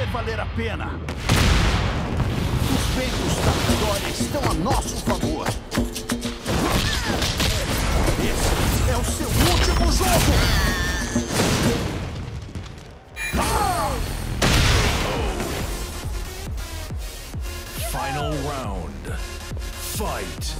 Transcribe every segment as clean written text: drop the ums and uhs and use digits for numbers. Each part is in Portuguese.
fazer valer a pena. Os ventos da vitória estão a nosso favor. Esse é o seu último jogo! Final round. Fight.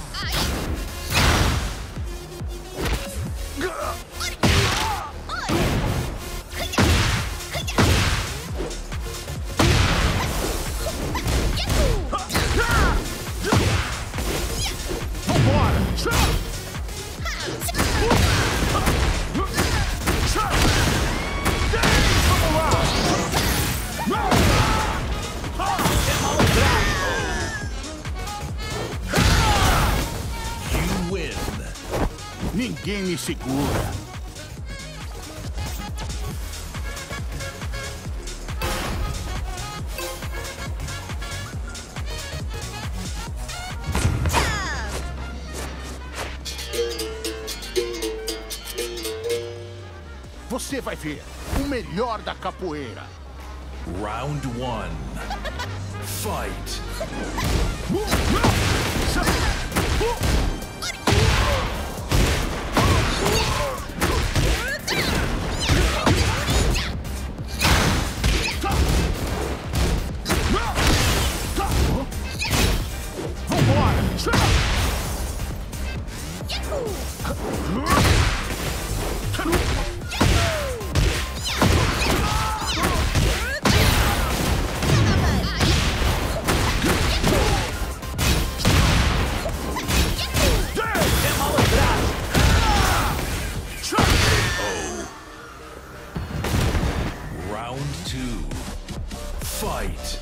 Ninguém me segura. Você vai ver o melhor da capoeira. Round 1. Fight. Round 2. Fight.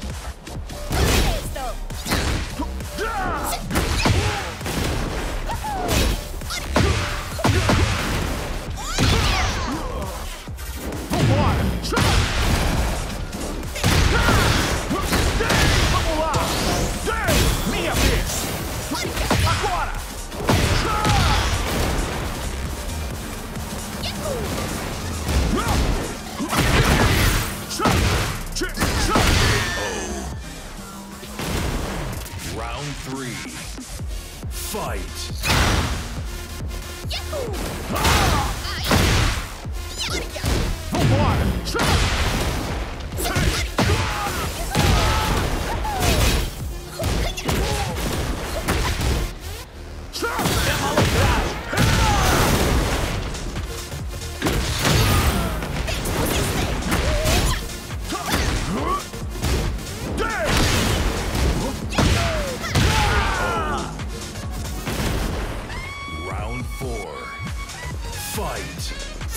Round 3. Fight. Round 4. Fight.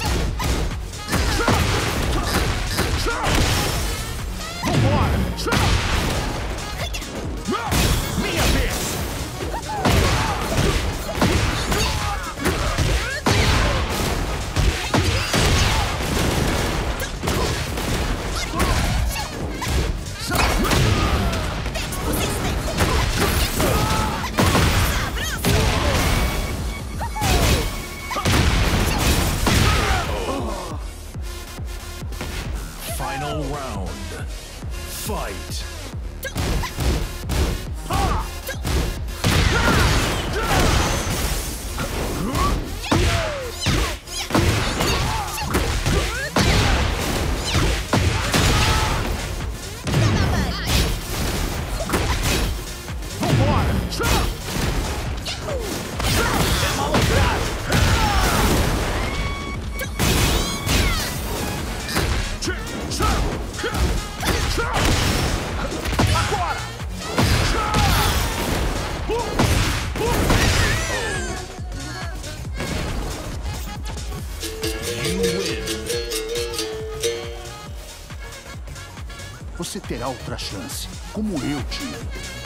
Minha vez! Final round. Fight. Você terá outra chance, como eu tive.